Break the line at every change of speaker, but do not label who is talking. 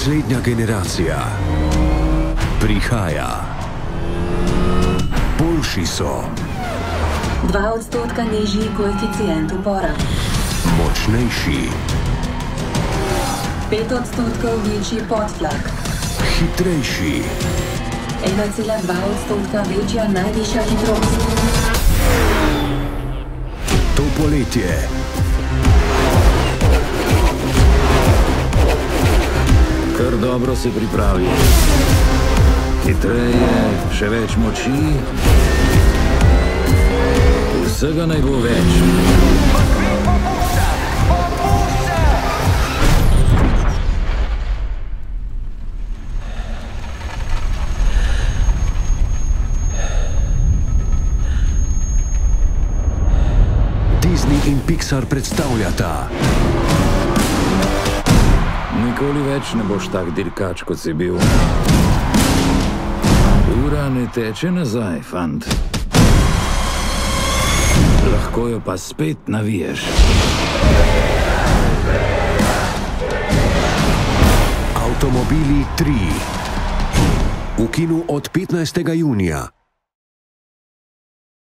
Naslednja generacija prihaja. Boljši so.
2% nižji koeficient upora.
Močnejši.
5% večji podtlak.
Hitrejši.
1,2% večja najvišja hitrost.
To poletje
kar dobro se pripravi. Hitreje, še več moči. Vsega naj bo več.
Disney in Pixar predstavljata.
Nikoli več ne boš tak dirkač, kot si bil. Ura ne teče nazaj, fant. Lahko jo pa spet naviješ.
Avtomobili 3. V kinu od 15. junija.